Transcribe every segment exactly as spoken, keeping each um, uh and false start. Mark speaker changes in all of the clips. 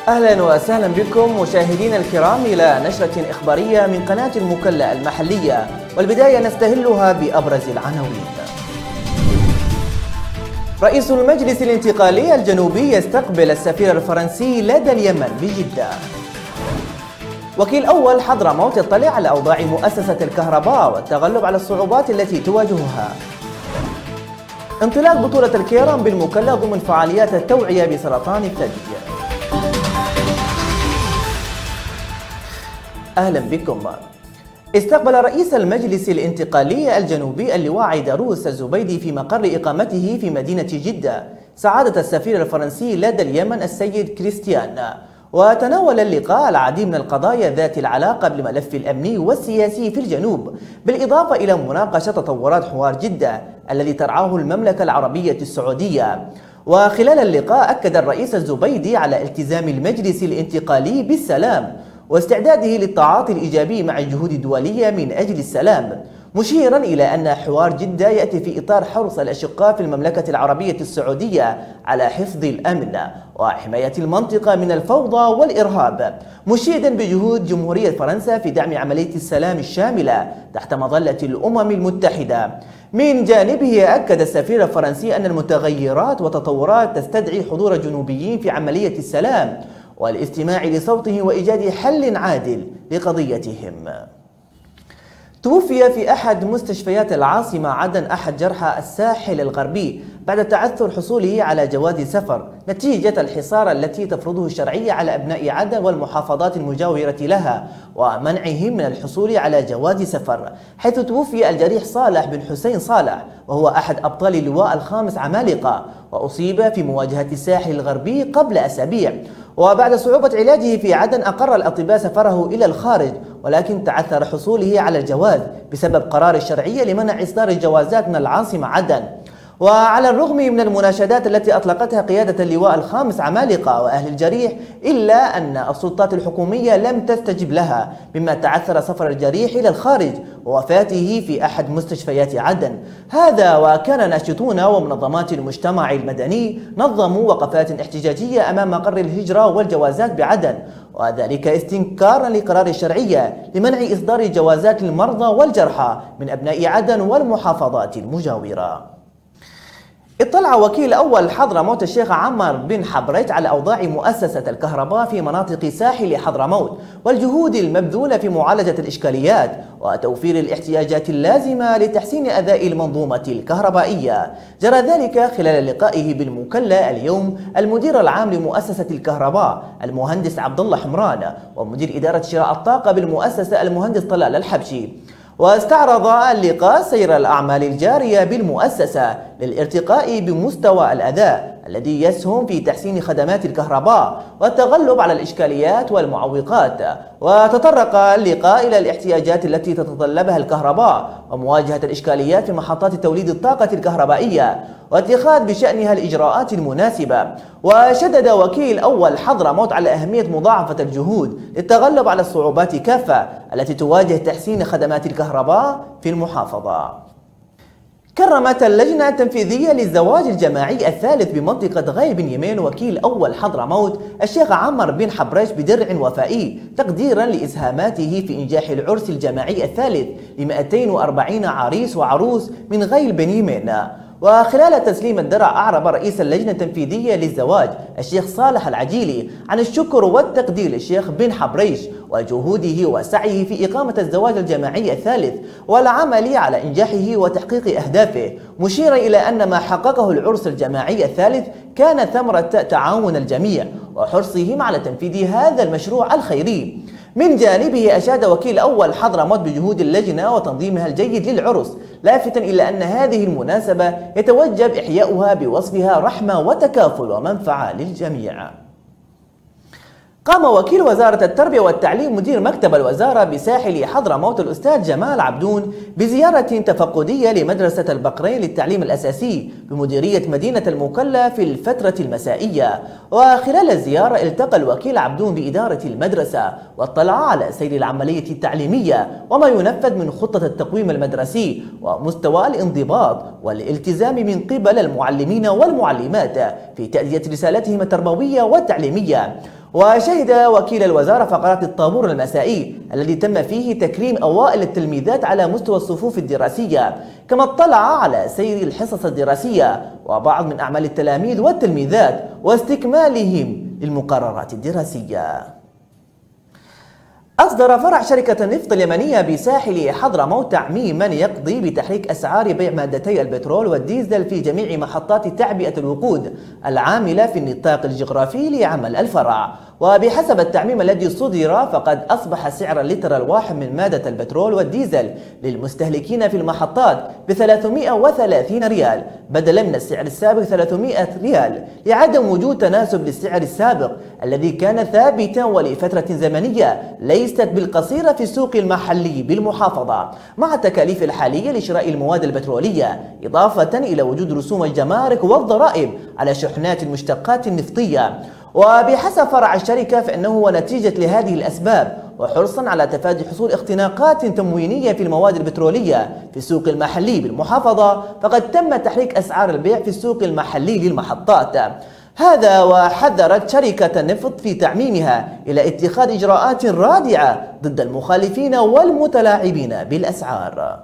Speaker 1: أهلا وسهلا بكم مشاهدينا الكرام إلى نشرة إخبارية من قناة المكلا المحلية، والبداية نستهلها بأبرز العناوين. رئيس المجلس الانتقالي الجنوبي يستقبل السفير الفرنسي لدى اليمن بجدة. وكيل أول حضرموت يطلع على أوضاع مؤسسة الكهرباء والتغلب على الصعوبات التي تواجهها. انطلاق بطولة الكيران بالمكلا ضمن فعاليات التوعية بسرطان الثدي. أهلا بكم. استقبل رئيس المجلس الانتقالي الجنوبي اللواء عيدروس الزبيدي في مقر إقامته في مدينة جدة سعادة السفير الفرنسي لدى اليمن السيد كريستيان، وتناول اللقاء العديد من القضايا ذات العلاقة بالملف الأمني والسياسي في الجنوب، بالإضافة إلى مناقشة تطورات حوار جدة الذي ترعاه المملكة العربية السعودية. وخلال اللقاء أكد الرئيس الزبيدي على التزام المجلس الانتقالي بالسلام واستعداده للتعاطي الإيجابي مع الجهود الدولية من أجل السلام، مشيرا إلى أن حوار جدة يأتي في إطار حرص الأشقاء في المملكة العربية السعودية على حفظ الأمن وحماية المنطقة من الفوضى والإرهاب، مشيدا بجهود جمهورية فرنسا في دعم عملية السلام الشاملة تحت مظلة الأمم المتحدة. من جانبه أكد السفير الفرنسي أن المتغيرات والتطورات تستدعي حضور جنوبيين في عملية السلام والاستماع لصوته وإيجاد حل عادل لقضيتهم. توفي في أحد مستشفيات العاصمة عدن أحد جرحى الساحل الغربي بعد تعثر حصوله على جواز سفر نتيجة الحصار التي تفرضه الشرعية على أبناء عدن والمحافظات المجاورة لها ومنعهم من الحصول على جواز سفر، حيث توفي الجريح صالح بن حسين صالح وهو أحد أبطال اللواء الخامس عمالقة، وأصيب في مواجهة الساحل الغربي قبل أسابيع. وبعد صعوبة علاجه في عدن أقر الأطباء سفره إلى الخارج، ولكن تعثر حصوله على الجواز بسبب قرار الشرعية لمنع إصدار الجوازات من العاصمة عدن. وعلى الرغم من المناشدات التي أطلقتها قيادة اللواء الخامس عمالقة وأهل الجريح، إلا أن السلطات الحكومية لم تستجب لها، مما تعثر سفر الجريح إلى الخارج ووفاته في أحد مستشفيات عدن. هذا وكان ناشطون ومنظمات المجتمع المدني نظموا وقفات احتجاجية أمام مقر الهجرة والجوازات بعدن، وذلك استنكارا لقرار الشرعية لمنع إصدار جوازات المرضى والجرحى من أبناء عدن والمحافظات المجاورة. اطلع وكيل أول حضرموت الشيخ عمر بن حبريت على أوضاع مؤسسة الكهرباء في مناطق ساحل حضرموت والجهود المبذولة في معالجة الإشكاليات وتوفير الاحتياجات اللازمة لتحسين أداء المنظومة الكهربائية. جرى ذلك خلال لقائه بالمكلا اليوم المدير العام لمؤسسة الكهرباء المهندس عبد الله حمران ومدير إدارة شراء الطاقة بالمؤسسة المهندس طلال الحبشي. واستعرض اللقاء سير الأعمال الجارية بالمؤسسة للارتقاء بمستوى الأداء الذي يسهم في تحسين خدمات الكهرباء والتغلب على الإشكاليات والمعوقات. وتطرق اللقاء إلى الاحتياجات التي تتطلبها الكهرباء ومواجهة الإشكاليات في محطات توليد الطاقة الكهربائية واتخاذ بشأنها الإجراءات المناسبة. وشدد وكيل أول حضرموت على أهمية مضاعفة الجهود للتغلب على الصعوبات كافة التي تواجه تحسين خدمات الكهرباء في المحافظة. كرمت اللجنة التنفيذية للزواج الجماعي الثالث بمنطقة غاي بن يمين وكيل أول حضرموت الشيخ عمر بن حبريش بدرع وفائي تقديرا لإسهاماته في إنجاح العرس الجماعي الثالث ل مئتين وأربعين عريس وعروس من غاي بن يمين. وخلال تسليم الدرع أعرب رئيس اللجنة التنفيذية للزواج الشيخ صالح العجيلي عن الشكر والتقدير للشيخ بن حبريش وجهوده وسعيه في إقامة الزواج الجماعي الثالث والعمل على إنجاحه وتحقيق أهدافه، مشيرا إلى أن ما حققه العرس الجماعي الثالث كان ثمرة تعاون الجميع وحرصهم على تنفيذ هذا المشروع الخيري. من جانبه أشاد وكيل أول حضرموت بجهود اللجنة وتنظيمها الجيد للعرس، لافتا إلى أن هذه المناسبة يتوجب إحياؤها بوصفها رحمة وتكافل ومنفعة للجميع. قام وكيل وزارة التربية والتعليم مدير مكتب الوزارة بساحل حضرموت الأستاذ جمال عبدون بزيارة تفقدية لمدرسة البقرين للتعليم الأساسي بمديرية مدينة المكلا في الفترة المسائية. وخلال الزيارة التقى الوكيل عبدون بإدارة المدرسة واطلع على سير العملية التعليمية وما ينفذ من خطة التقويم المدرسي ومستوى الانضباط والالتزام من قبل المعلمين والمعلمات في تأدية رسالتهم التربوية والتعليمية. وشهد وكيل الوزارة فقرات الطابور المسائي الذي تم فيه تكريم أوائل التلميذات على مستوى الصفوف الدراسية، كما اطلع على سير الحصص الدراسية وبعض من أعمال التلاميذ والتلميذات واستكمالهم للمقررات الدراسية. أصدر فرع شركة النفط اليمنية بساحل حضرموت تعميما يقضي بتحريك أسعار بيع مادتي البترول والديزل في جميع محطات تعبئة الوقود العاملة في النطاق الجغرافي لعمل الفرع. وبحسب التعميم الذي صدر فقد أصبح سعر اللتر الواحد من مادة البترول والديزل للمستهلكين في المحطات ب ثلاثمئة وثلاثين ريال بدلا من السعر السابق ثلاثمئة ريال، لعدم وجود تناسب للسعر السابق الذي كان ثابتا ولفترة زمنية ليست بالقصيرة في السوق المحلي بالمحافظة، مع التكاليف الحالية لشراء المواد البترولية، إضافة إلى وجود رسوم الجمارك والضرائب على شحنات المشتقات النفطية. وبحسب فرع الشركة فإنه ونتيجة لهذه الأسباب وحرصا على تفادي حصول اختناقات تموينية في المواد البترولية في السوق المحلي بالمحافظة، فقد تم تحريك أسعار البيع في السوق المحلي للمحطات. هذا وحذرت شركة النفط في تعميمها إلى اتخاذ إجراءات رادعة ضد المخالفين والمتلاعبين بالأسعار.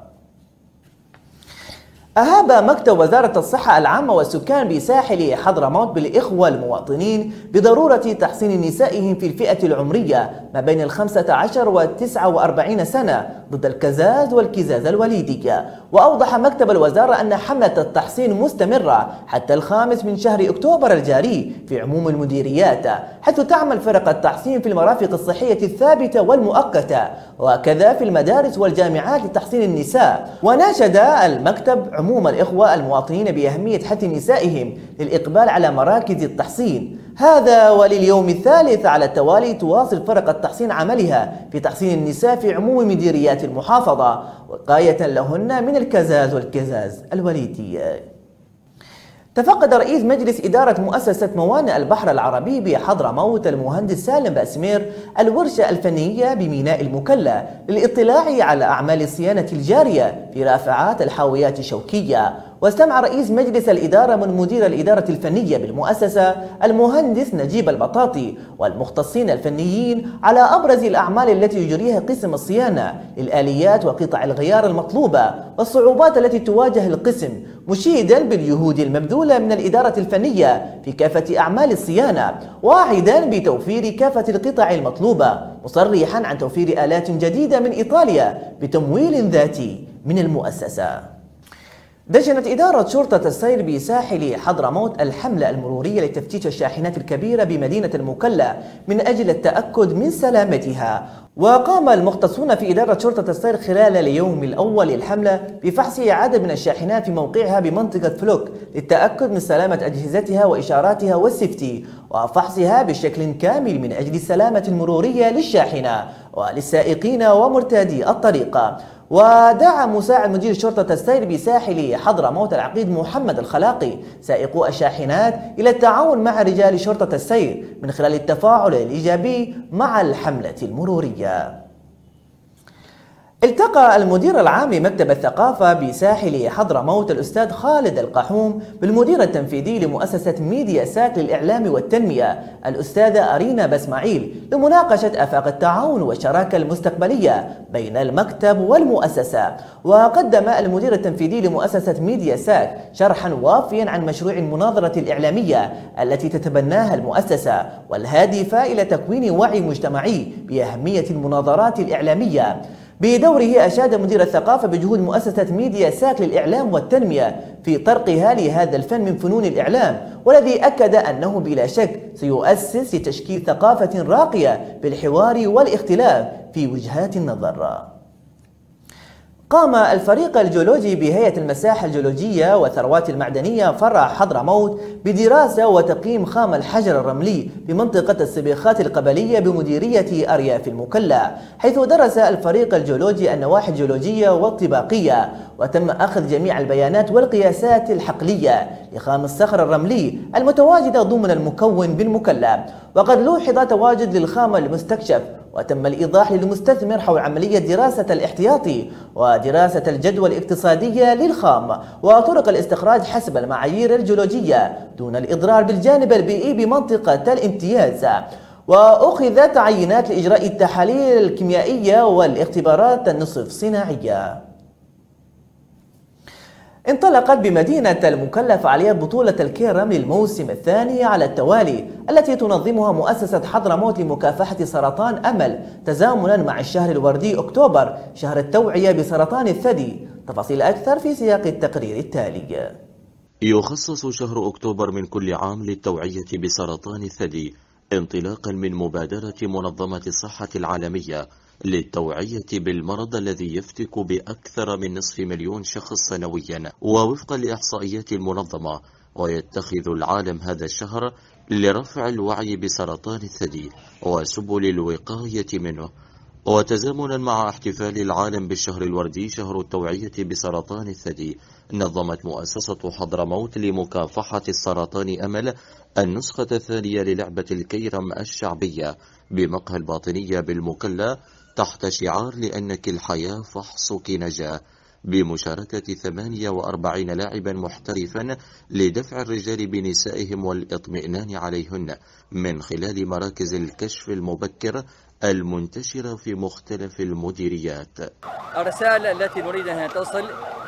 Speaker 1: أهاب مكتب وزارة الصحة العامة والسكان بساحل حضرموت بالإخوة المواطنين بضرورة تحصين نسائهم في الفئة العمرية ما بين الخمسة عشر والتسعة وأربعين سنة ضد الكزاز والكزاز الوليدي. وأوضح مكتب الوزارة أن حملة التحصين مستمرة حتى الخامس من شهر أكتوبر الجاري في عموم المديريات، حيث تعمل فرق التحصين في المرافق الصحية الثابتة والمؤقتة، وكذا في المدارس والجامعات لتحصين النساء. وناشد المكتب عموم الإخوة المواطنين بأهمية حث نسائهم للإقبال على مراكز التحصين. هذا ولليوم الثالث على التوالي تواصل فرق التحصين عملها في تحصين النساء في عموم مديريات المحافظة وقاية لهن من الكزاز والكزاز الوليدي. تفقد رئيس مجلس إدارة مؤسسة موانئ البحر العربي بحضرموت المهندس سالم باسمير الورشة الفنية بميناء المكلا للاطلاع على أعمال الصيانة الجارية في رافعات الحاويات الشوكية. واستمع رئيس مجلس الإدارة من مدير الإدارة الفنية بالمؤسسة المهندس نجيب البطاطي والمختصين الفنيين على أبرز الأعمال التي يجريها قسم الصيانة للآليات وقطع الغيار المطلوبة والصعوبات التي تواجه القسم، مشيدا بالجهود المبذولة من الإدارة الفنية في كافة أعمال الصيانة، واعدا بتوفير كافة القطع المطلوبة، مصرحا عن توفير آلات جديدة من إيطاليا بتمويل ذاتي من المؤسسة. دشنت إدارة شرطة السير بساحل حضرموت الحملة المرورية لتفتيش الشاحنات الكبيرة بمدينة المكلا من أجل التأكد من سلامتها. وقام المختصون في إدارة شرطة السير خلال اليوم الأول للحملة بفحص عدد من الشاحنات في موقعها بمنطقة فلوك للتأكد من سلامة أجهزتها وإشاراتها والسيفتي، وفحصها بشكل كامل من أجل السلامة المرورية للشاحنة وللسائقين ومرتادي الطريق. ودعا مساعد مدير شرطة السير بساحل حضرموت العقيد محمد الخلاقي سائقو الشاحنات إلى التعاون مع رجال شرطة السير من خلال التفاعل الإيجابي مع الحملة المرورية. التقى المدير العام لمكتب الثقافة بساحل حضرموت الأستاذ خالد القحوم بالمدير التنفيذي لمؤسسة ميديا ساك للإعلام والتنمية الأستاذة أرينا بسماعيل لمناقشة آفاق التعاون والشراكة المستقبلية بين المكتب والمؤسسة. وقدم المدير التنفيذي لمؤسسة ميديا ساك شرحا وافيا عن مشروع المناظرة الإعلامية التي تتبناها المؤسسة والهادفة إلى تكوين وعي مجتمعي بأهمية المناظرات الإعلامية. بدوره أشاد مدير الثقافة بجهود مؤسسة ميديا ساك للإعلام والتنمية في طرقها لهذا الفن من فنون الإعلام، والذي أكد أنه بلا شك سيؤسس لتشكيل ثقافة راقية بالحوار والاختلاف في وجهات النظر. قام الفريق الجيولوجي بهيئة المساحة الجيولوجية والثروات المعدنية فرع حضرموت بدراسة وتقييم خام الحجر الرملي بمنطقة السبيخات القبلية بمديرية أرياف المكلا، حيث درس الفريق الجيولوجي النواحي الجيولوجية والطباقية، وتم أخذ جميع البيانات والقياسات الحقلية لخام الصخر الرملي المتواجدة ضمن المكون بالمكلا. وقد لوحظ تواجد للخام المستكشف، وتم الإيضاح للمستثمر حول عملية دراسة الاحتياطي ودراسة الجدوى الاقتصادية للخام وطرق الاستخراج حسب المعايير الجيولوجية دون الإضرار بالجانب البيئي بمنطقة الامتياز. وأخذت عينات لإجراء التحاليل الكيميائية والاختبارات النصف صناعية. انطلقت بمدينة المكلا فعاليات بطولة الكرم للموسم الثاني على التوالي التي تنظمها مؤسسة حضرموت لمكافحة سرطان أمل تزامنا مع الشهر الوردي أكتوبر شهر التوعية بسرطان الثدي. تفاصيل أكثر في سياق التقرير التالي.
Speaker 2: يخصص شهر أكتوبر من كل عام للتوعية بسرطان الثدي انطلاقا من مبادرة منظمة الصحة العالمية للتوعية بالمرض الذي يفتك بأكثر من نصف مليون شخص سنويا ووفقا لإحصائيات المنظمة. ويتخذ العالم هذا الشهر لرفع الوعي بسرطان الثدي وسبل الوقاية منه. وتزامنا مع احتفال العالم بالشهر الوردي شهر التوعية بسرطان الثدي، نظمت مؤسسة حضرموت لمكافحة السرطان أمل النسخة الثانية للعبة الكيرم الشعبية بمقهى الباطنية بالمكلا تحت شعار لأنك الحياة فحصك نجاة، بمشاركة ثمانية وأربعين لاعبا محترفا لدفع الرجال بنسائهم والاطمئنان عليهن من خلال مراكز الكشف المبكر المنتشرة في مختلف المديريات.
Speaker 3: الرسالة التي نريد أن تصل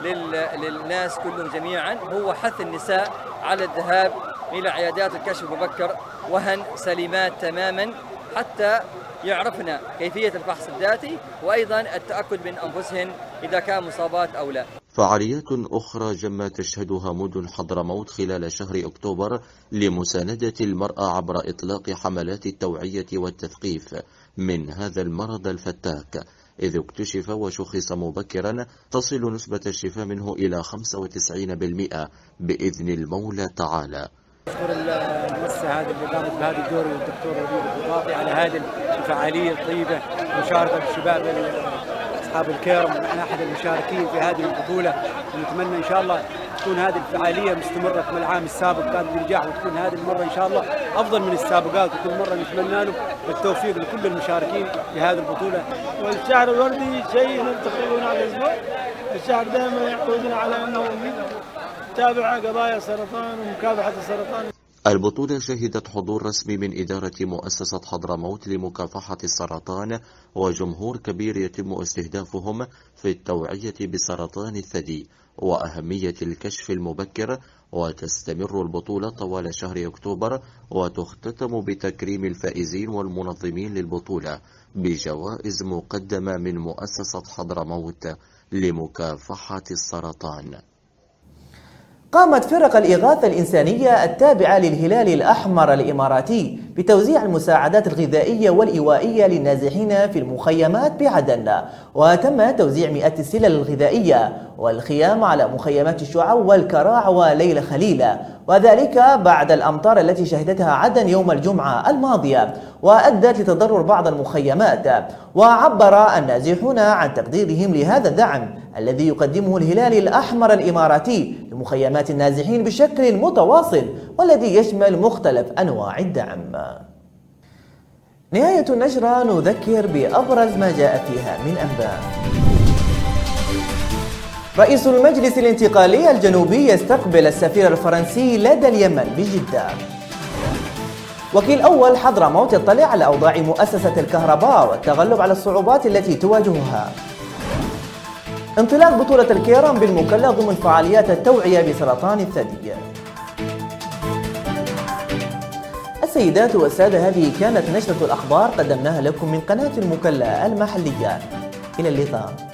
Speaker 3: للناس كلهم جميعا هو حث النساء على الذهاب إلى عيادات الكشف المبكر وهن سليمات تماما حتى يعرفن كيفية الفحص الذاتي وأيضا التأكد من أنفسهن إذا كان مصابات أو لا.
Speaker 2: فعاليات أخرى جمّ تشهدها مدن حضرموت خلال شهر أكتوبر لمساندة المرأة عبر إطلاق حملات التوعية والتثقيف من هذا المرض الفتاك، إذ اكتشف وشخص مبكرا تصل نسبة الشفاء منه إلى خمسة وتسعين بالمئة بإذن المولى تعالى.
Speaker 4: أشكر المؤسسة هذه اللي قامت بهذا الدور والدكتور وليد القطاطي على هذه الفعالية الطيبة، مشاركة الشباب أصحاب الكرم من أحد المشاركين في هذه البطولة، ونتمنى إن شاء الله تكون هذه الفعالية مستمرة كما العام السابق كانت بنجاح، وتكون هذه المرة إن شاء الله أفضل من السابقات، وكل مرة نتمنى له بالتوفيق لكل المشاركين في هذه البطولة.
Speaker 5: والشهر الوردي شيء تقريبا على الأسبوع، الشهر دائما يعودنا على أنه تابع قضايا السرطان ومكافحة السرطان.
Speaker 2: البطولة شهدت حضور رسمي من إدارة مؤسسة حضرموت لمكافحة السرطان وجمهور كبير يتم استهدافهم في التوعية بسرطان الثدي وأهمية الكشف المبكر. وتستمر البطولة طوال شهر أكتوبر وتختتم بتكريم الفائزين والمنظمين للبطولة بجوائز مقدمة من مؤسسة حضرموت لمكافحة السرطان.
Speaker 1: قامت فرق الإغاثة الإنسانية التابعة للهلال الأحمر الإماراتي بتوزيع المساعدات الغذائية والإيوائية للنازحين في المخيمات بعدن، وتم توزيع مئات السلل الغذائية والخيام على مخيمات الشعو والكراع وليل خليلة، وذلك بعد الأمطار التي شهدتها عدن يوم الجمعة الماضية وأدت لتضرر بعض المخيمات. وعبر النازحون عن تقديرهم لهذا الدعم الذي يقدمه الهلال الأحمر الإماراتي لمخيمات النازحين بشكل متواصل والذي يشمل مختلف أنواع الدعم. نهاية النشرة نذكر بأبرز ما جاء فيها من أنباء. رئيس المجلس الانتقالي الجنوبي يستقبل السفير الفرنسي لدى اليمن بجدة. وكيل أول حضرموت يطلع على أوضاع مؤسسة الكهرباء والتغلب على الصعوبات التي تواجهها. انطلاق بطولة الكيرم بالمكلا ضمن فعاليات التوعية بسرطان الثدي. السيدات والسادة، هذه كانت نشرة الأخبار قدمناها لكم من قناة المكلا المحلية. إلى اللقاء.